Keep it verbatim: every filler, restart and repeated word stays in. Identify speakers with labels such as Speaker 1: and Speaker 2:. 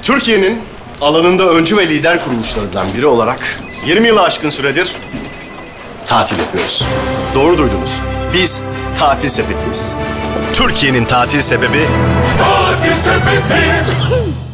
Speaker 1: Türkiye'nin alanında öncü ve lider kuruluşlarından biri olarak yirmi yılı aşkın süredir tatil yapıyoruz. Doğru duydunuz. Biz tatil sepetiyiz. Türkiye'nin tatil sebebi...
Speaker 2: Tatil sepeti!